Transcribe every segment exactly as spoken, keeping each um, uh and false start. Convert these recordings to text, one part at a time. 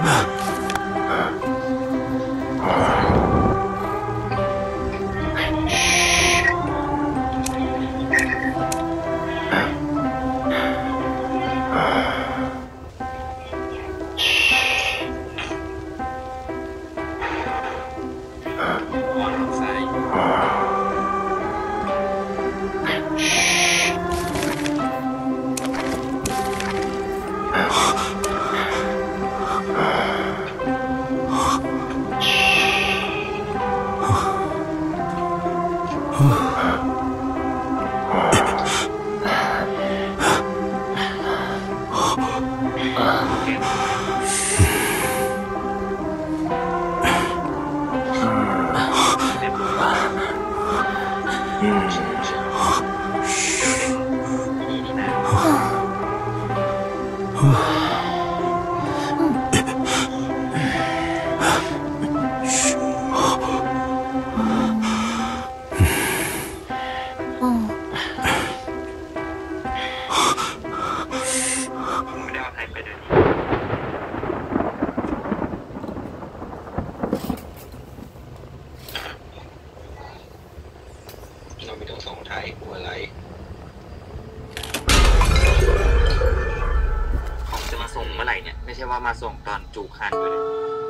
มาส่งตอนจูคันด้วย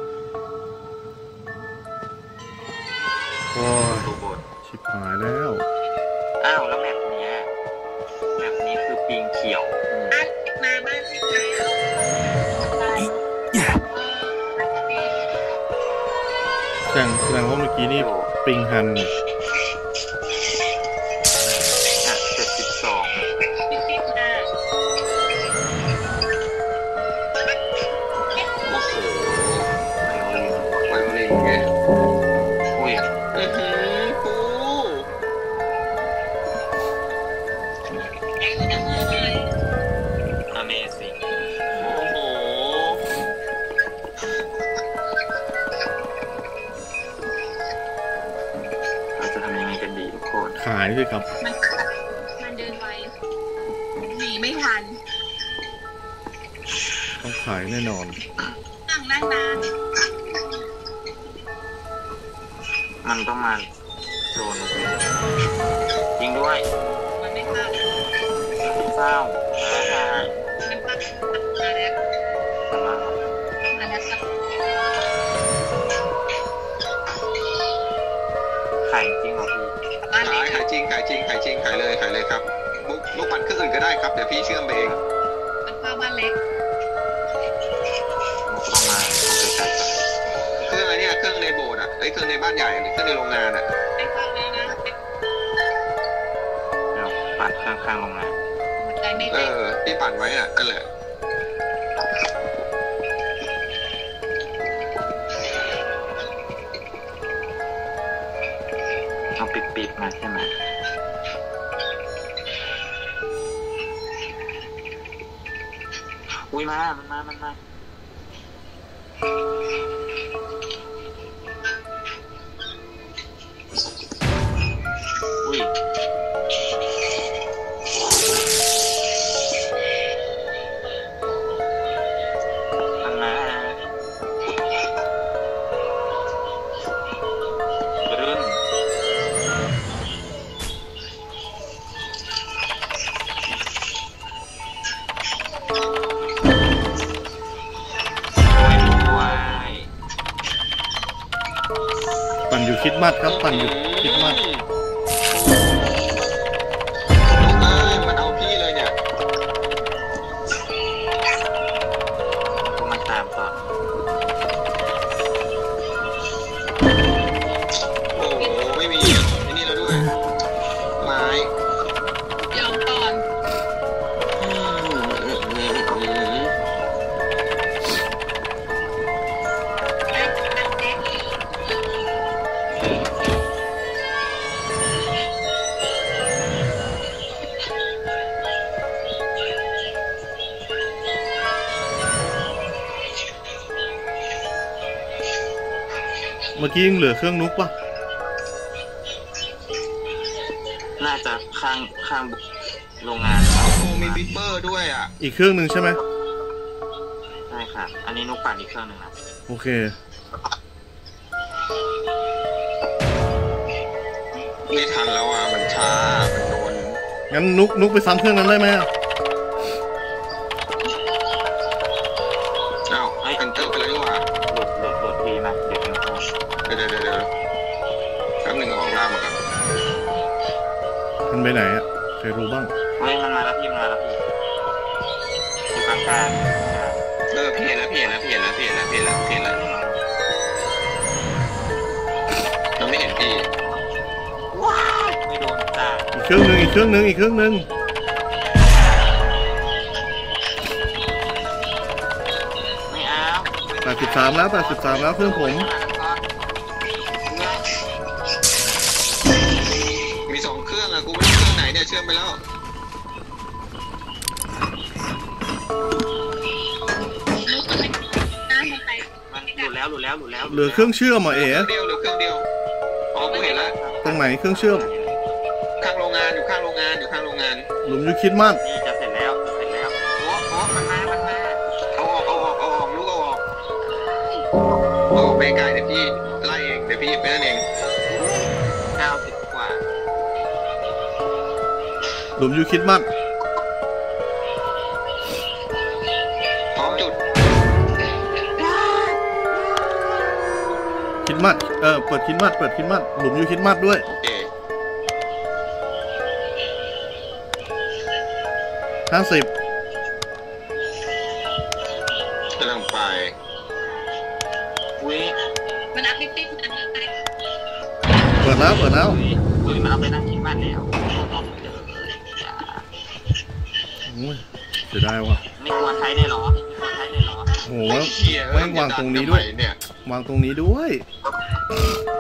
โอ้ยชิบหายแล้วอ้าวแล้วแมปนี้แมปนี้คือปิงเขียวอันมาบ้านพี่แล้วแสดงแสดงว่าเมื่อกี้นี่ปิงฮันขายด้วยครับมันมันเดินไวหนีไม่ทันต้องขายแน่นอนนั่งนั่งนานมันต้องมาโซนจริงด้วยมันไม่เข้าเศร้ามันปักมาแล้วมาแล้วครับขายจริงเหรอพี่ขายขายจริงขายจริงขายจริงขายเลยขายเลยครับลูกลูกปั่นเครื่องอื่นก็ได้ครับเดี๋ยวพี่เชื่อมเองมันเข้าบ้านเล็กต้องมาเครื่องอะไรเนี่ยเครื่องในโบสถ์อ่ะไอ้เครื่องในบ้านใหญ่เครื่องในโรงงานอ่ะไม่เข้าเลยนะเดี๋ยวปั่นข้างๆโรงงานเออพี่ปั่นไว้อ่ะนั่นแหละเอาปิดๆมาใช่ไหมอุ้ยมามันมามันมาอุ้ยมันมารื่นปั่นอยู่คิดมัดครับปั่นอยู่คิดมัดมันเอาพี่เลยเนี่ยก็มาตามต่อโอ้โหไม่มีไอ้นี่แล้วด้วยไม้ยอมก่อนเมื่อกี้ยังเหลือเครื่องนุกปะน่าจะข้างข้างโรงงานโอ้มีบิ๊กเบอร์ด้วยอ่ะอีกเครื่องหนึ่งใช่ไหมใช่ช่ค่ะอันนี้นุกปั่นอีกเครื่องหนึ่งนะโอเคไม่ทันแล้วอ่ะมันช้ามันโดนงั้นนุกนุกไปซ้ำเครื่องนั้นได้ไหมอ้าวอันเตอร์ไปแล้วนี่หว่าหลุดหลุดหลุดทีนะเดี๋ยวเป็นโทษเดี๋ยวเดี๋ยวเดี๋ยวแป๊บหนึ่งออกล่ามาก่อนมันไปไหนอะใครรู้บ้างเฮ้ยมันมาแล้วพี่มันมาแล้วพี่อยู่กลางกลางเออพี่เห็นแล้วพี่เห็นแล้วพี่เห็นแล้วพี่เห็นแล้วพี่เห็นแล้วพี่เห็นแล้วมันไม่เห็นพี่ว้าวไม่โดนจ้าอีกเครื่องหนึ่งอีกเครื่องหนึ่งอีกเครื่องหนึ่งไม่เอาแปดสิบสามแล้วแปดสิบสามแล้วเครื่องผมมีสองเครื่องอ่ะกูไม่รู้เครื่องไหนเนี่ยเชื่อมไปแล้วน้ำลงไปมันหลุดแล้วหลุดแล้วหลุดแล้วเหลือเครื่องเชื่อมอ่ะเอ๋เครื่องเดียวหรือเครื่องเดียวอ๋อกูเห็นแล้วตรงไหนเครื่องเชื่อมข้างโรงงานอยู่ข้างโรงงานอยู่ข้างโรงงานหลุมยูคิดมั่นนี่จะเสร็จแล้วจะเสร็จแล้วโอ้โหมันมามันมาเอาออกเอาออกเอาออกลูกเอาออกเอาออกไปไกลเดี๋ยวพี่ไล่เองเดี๋ยวพี่ไปนั่นเองเก้าสิบกว่าหลุมยูคิดมั่นพร้อมจุดคิดมั่นเออเปิดคิดมั่นเปิดคิดมั่นหลุมยูคิดมั่นด้วยโอเคห้าสิบกำลังไปอุ้ยมันอัพปิ๊บปิ๊บมันอัพไปเปิดแล้วเปิดแล้วอุ้ยอุ้ยมันเอาไปนั่งที่บ้านแล้วเจออย่าโอ้ยเสียดายว่ะไม่ควรใช้ได้หรอไม่ควรใช้ได้หรอโหไอ้เหี้ยแม่งวางตรงนี้ด้วยจะดัทำไมเนี่ยวางตรงนี้ด้วยเ